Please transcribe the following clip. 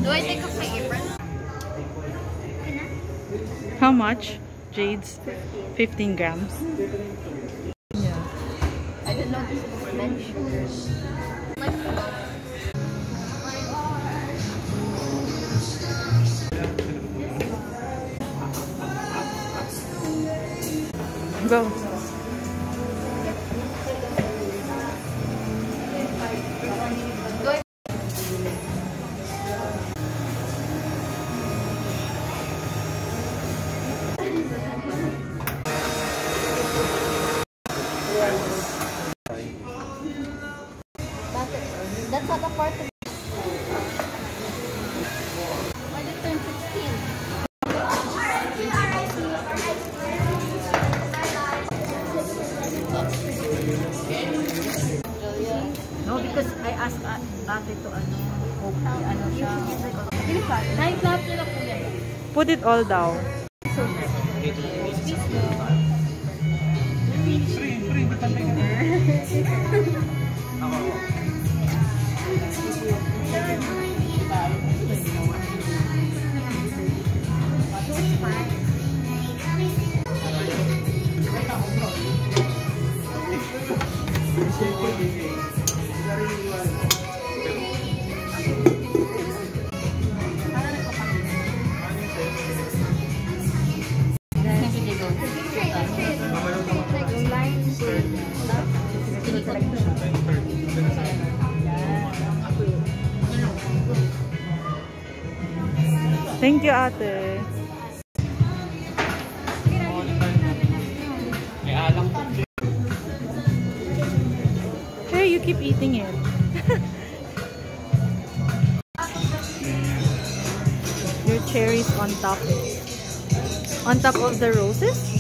Do I take off my apron? How much? Jades? 15 grams. Yeah. I didn't know this was mentioned. Go. That's not a part of it. Why did it turn 16? No, because I asked ate to ano siya. Put it all down. Thank you, ate. Hey, you keep eating it. Your cherries on top. On top of the roses?